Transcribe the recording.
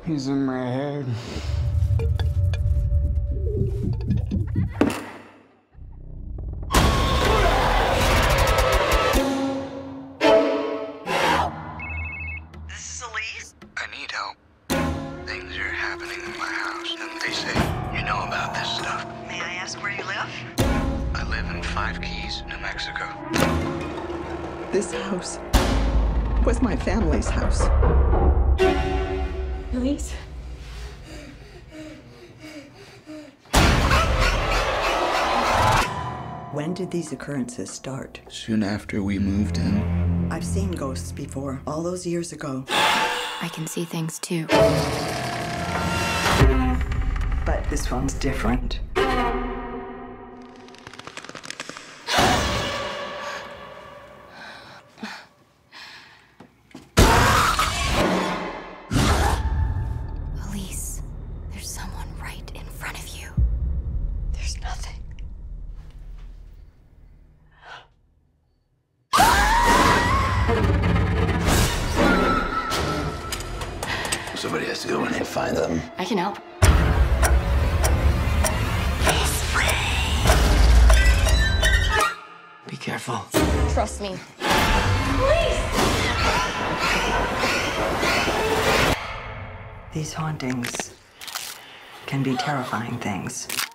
He's in my head. This is Elise. I need help. Things are happening in my house, and they say you know about this stuff. May I ask where you live? I live in Five Keys, New Mexico. This house was my family's house. Elise? When did these occurrences start? Soon after we moved in. I've seen ghosts before, all those years ago. I can see things too. But this one's different. Elise, there's someone right in front of you. There's nothing. Somebody has to go in and find them. I can help. Be careful. Trust me. These hauntings can be terrifying things.